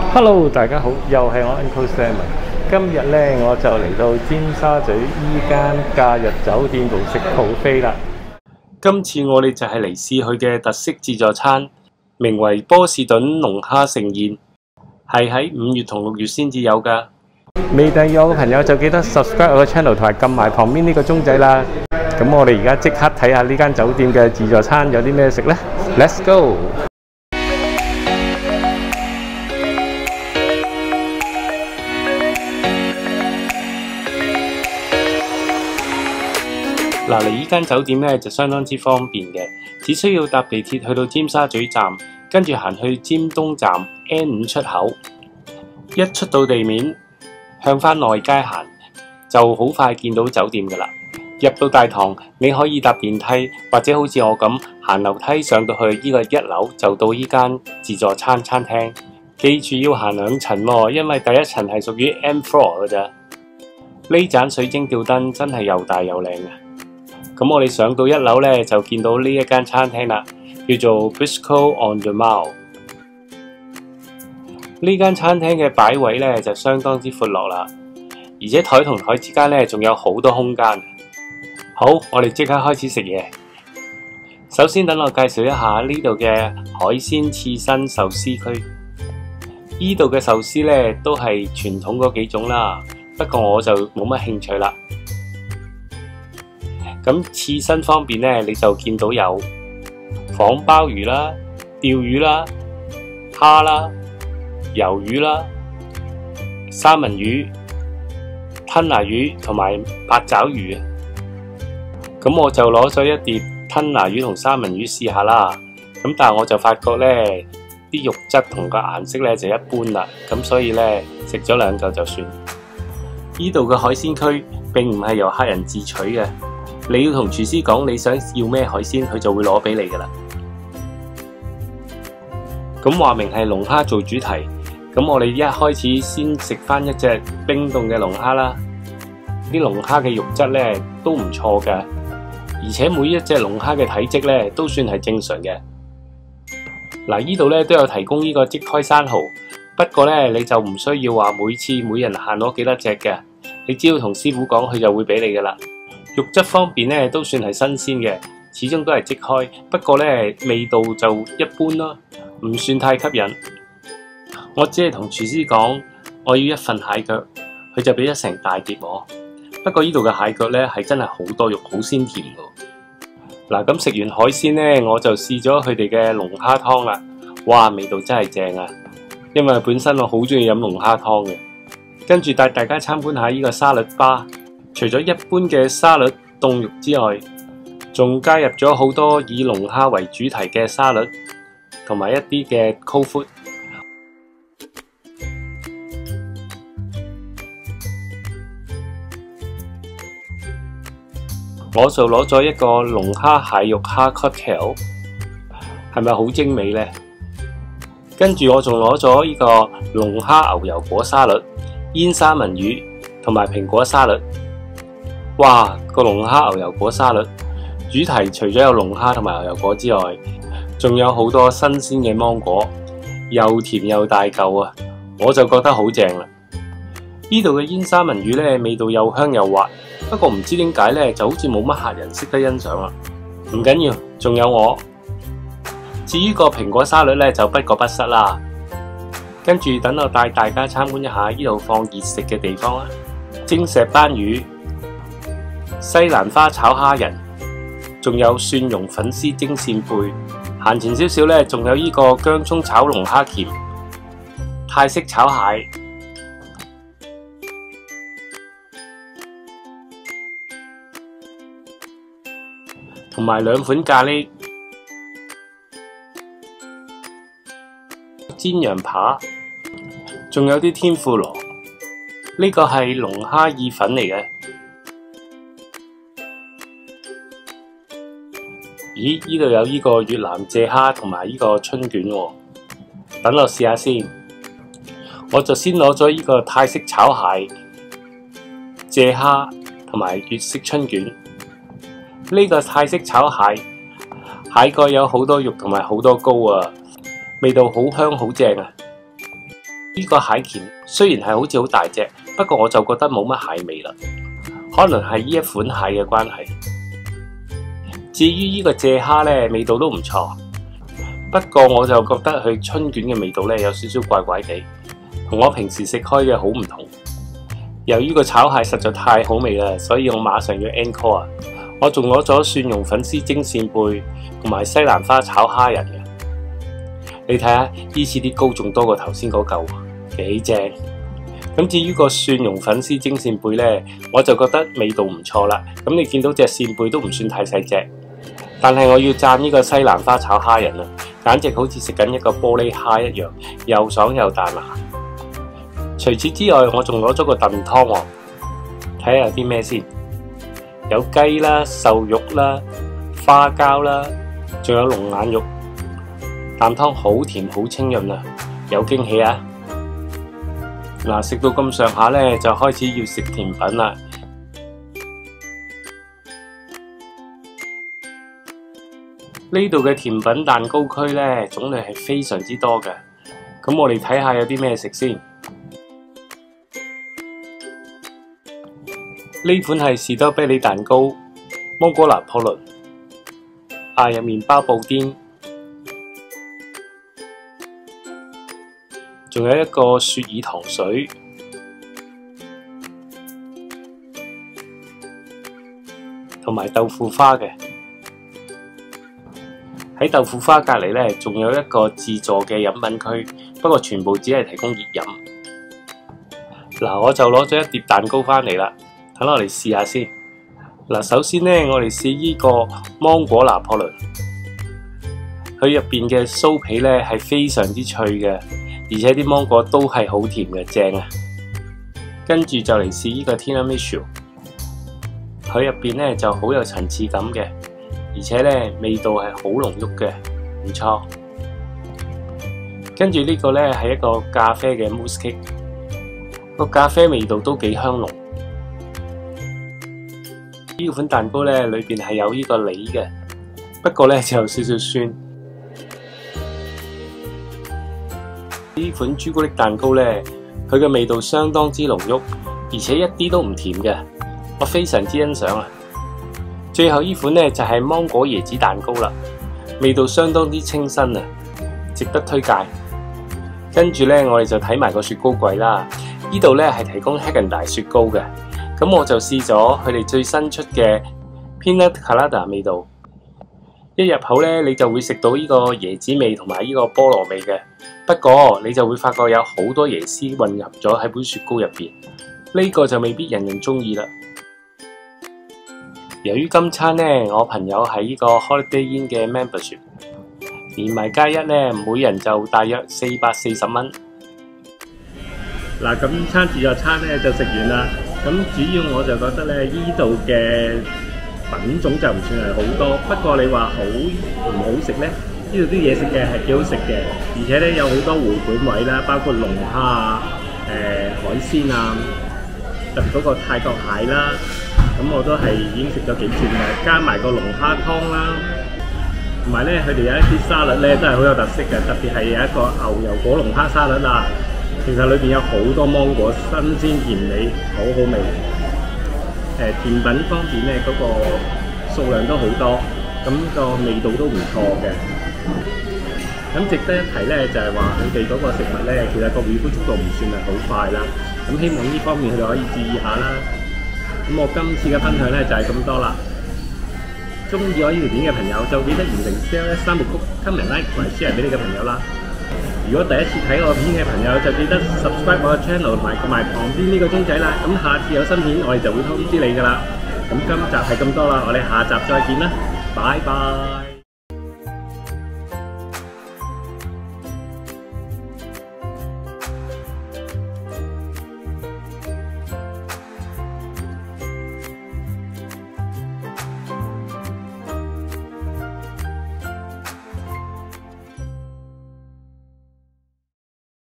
Hello，大家好，又係我 Uncle Sam。今日呢，我就嚟到尖沙咀依間假日酒店度食 buffet啦。今次我哋就係嚟試佢嘅特色自助餐，名為波士頓龍蝦盛宴，係喺5月同6月先至有㗎。未訂閱我嘅朋友就記得 subscribe 我嘅 channel 同埋撳埋旁邊呢個鐘仔啦。咁我哋而家即刻睇下呢間酒店嘅自助餐有啲咩食呢？ Let's go！嗱，嚟依間酒店咧就相當之方便嘅，只需要搭地鐵去到尖沙咀站，跟住行去尖東站 N5 出口，一出到地面向返內街行，就好快見到酒店㗎喇。入到大堂，你可以搭電梯，或者好似我咁行樓梯上到去呢個1樓，就到依間自助餐廳。記住要行2層喎，因為第1層係屬於 M floor 㗎咋。呢盞水晶吊燈真係又大又靚嘅。咁我哋上到1樓呢，就見到呢一間餐廳啦，叫做 Bistro on the Mall。呢間餐廳嘅擺位呢，就相當之闊落啦，而且台同台之間呢，仲有好多空間。好，我哋即刻開始食嘢。首先等我介紹一下呢度嘅海鮮刺身壽司區。呢度嘅壽司呢，都係傳統嗰幾種啦，不過我就冇乜興趣啦。咁刺身方面呢，你就見到有仿鮑魚啦、釣魚啦、蝦啦、魷魚啦、三文魚、吞拿魚同埋八爪魚。咁我就攞咗一碟吞拿魚同三文魚試下啦。咁但係我就發覺呢啲肉質同個顏色呢就一般啦。咁所以呢，食咗2嚿就算。呢度嘅海鮮區並唔係由客人自取嘅。你要同廚師講你想要咩海鮮，佢就會攞俾你㗎啦。咁話明係龍蝦做主題，咁我哋一開始先食返一隻冰凍嘅龍蝦啦。啲龍蝦嘅肉質呢都唔錯㗎，而且每一隻龍蝦嘅體積呢都算係正常嘅。嗱，呢度呢都有提供呢個即開生蠔，不過呢你就唔需要話每次每人限攞幾多隻嘅，你只要同師傅講，佢就會俾你㗎啦。肉質方面呢都算係新鮮嘅，始終都係即開，不過呢味道就一般啦，唔算太吸引。我只係同廚師講我要1份蟹腳，佢就俾咗成大碟我。不過呢度嘅蟹腳呢係真係好多肉，好鮮甜㗎。嗱，咁食完海鮮呢，我就試咗佢哋嘅龍蝦湯啦。哇，味道真係正啊！因為本身我好中意飲龍蝦湯嘅。跟住帶大家參觀下呢個沙律吧。除咗一般嘅沙律凍肉之外，仲加入咗好多以龍蝦為主題嘅沙律，同埋一啲嘅 cold food。我就攞咗一個龍蝦蟹肉蝦 cocktail， 係咪好精美呢？跟住我仲攞咗呢個龍蝦牛油果沙律、煙三文魚同埋蘋果沙律。哇！個龍蝦牛油果沙律主題除咗有龍蝦同埋牛油果之外，仲有好多新鮮嘅芒果，又甜又大嚿啊！我就覺得好正啦。呢度嘅煙三文魚呢，味道又香又滑，不過唔知點解呢，就好似冇乜客人識得欣賞啦。唔緊要，仲有我。至於個蘋果沙律呢，就不過不失啦。跟住等我帶大家參觀一下呢度放熱食嘅地方啦。蒸石斑魚、西蘭花炒蝦仁，仲有蒜蓉粉絲蒸扇貝。行前少少呢，仲有呢個薑葱炒龍蝦鉗、泰式炒蟹，同埋2款咖喱煎羊扒，仲有啲天婦羅。呢個係龍蝦意粉嚟嘅。咦，呢度有呢個越南蔗蝦同埋呢個春卷喎，等我試下先。我就先攞咗呢個泰式炒蟹、蔗蝦同埋粵式春卷。呢個泰式炒蟹，蟹蓋有好多肉同埋好多膏啊，味道好香好正啊！ 呢個蟹鉗雖然係好似好大隻，不過我就覺得冇乜蟹味啦，可能係呢一款蟹嘅關係。至於呢個蔗蝦呢，味道都唔錯，不過我就覺得佢春卷嘅味道呢有少少怪怪地，同我平時食開嘅好唔同。由於個炒蟹實在太好味啦，所以我馬上要 encore 啊！我仲攞咗蒜蓉粉絲蒸扇貝同埋西蘭花炒蝦仁嘅。你睇下，呢次啲膏仲多過頭先嗰嚿，幾正！咁至於個蒜蓉粉絲蒸扇貝呢，我就覺得味道唔錯啦。咁你見到隻扇貝都唔算太細隻，但係我要讚呢個西蘭花炒蝦仁啊，簡直好似食緊一個玻璃蝦一樣，又爽又彈牙。除此之外，我仲攞咗個燉湯喎，睇下有啲咩先。有雞啦、瘦肉啦、花膠啦，仲有龍眼肉。啖湯好甜好清潤啊，有驚喜啊！嗱，食到咁上下呢，就開始要食甜品啦。呢度嘅甜品蛋糕區呢，種類係非常之多嘅。咁我哋睇下有啲咩食先。呢款係士多啤梨蛋糕、芒果拿破崙、亞入麵包布甸，仲有一個雪耳糖水，同埋豆腐花嘅。喺豆腐花隔離呢，仲有一個自助嘅飲品區，不過全部只係提供熱飲。嗱，我就攞咗一碟蛋糕返嚟啦。等我嚟試下先。嗱，首先呢，我哋試呢個芒果拿破崙，佢入邊嘅酥皮呢係非常之脆嘅，而且啲芒果都係好甜嘅，正啊！跟住就嚟試呢個 Tiramisu，佢入邊呢就好有層次感嘅，而且呢味道係好濃郁嘅，唔錯。跟住呢個呢係一個咖啡嘅 mousse cake，個咖啡味道都幾香濃。呢款蛋糕呢，裏邊係有呢個梨嘅，不過呢就有少少酸。呢款朱古力蛋糕呢，佢嘅味道相當之濃郁，而且一啲都唔甜嘅，我非常之欣賞啊！最後呢款呢，就係芒果椰子蛋糕啦，味道相當之清新啊，值得推介。跟住呢，我哋就睇埋個雪糕櫃啦。呢度呢係提供 Häagen-Dazs 雪糕嘅。咁我就試咗佢哋最新出嘅 Pina Colada 味道，一入口呢，你就會食到呢個椰子味同埋呢個菠蘿味嘅，不過你就會發覺有好多椰絲混入咗喺杯雪糕入邊，呢個就未必人人中意啦。由於今餐呢，我朋友係呢個 Holiday Inn 嘅 membership， 連埋加一呢，每人就大約440蚊。嗱，咁餐自助餐呢就食完啦。咁主要我就覺得咧，依度嘅品種就唔算係好多，不過你話好唔好食咧？呢度啲嘢食嘅係幾好食嘅，而且咧有好多回本位啦，包括龍蝦啊、海鮮啊，特別嗰個泰國蟹啦，咁我都係已經食咗幾轉嘅，加埋個龍蝦湯啦，同埋咧佢哋有一啲沙律咧都係好有特色嘅，特別係有一個牛油果龍蝦沙律啊。其實裏邊有好多芒果，新鮮甜美，好好味。甜品方面咧，嗰個數量都好多，咁個味道都唔錯嘅。咁值得一提咧，就係話佢哋嗰個食物咧，其實個回本速度唔算係好快啦。咁希望呢方面佢哋可以注意下啦。咁我今次嘅分享咧就係咁多啦。中意我呢條片嘅朋友就記得完成 share 3部曲 comment like 同埋 share 俾你嘅朋友啦。如果第一次睇我片嘅朋友就記得 subscribe 我嘅 channel 同埋旁邊呢個鐘仔啦，咁下次有新片我哋就會通知你噶啦。咁今集係咁多啦，我哋下集再見啦，拜拜。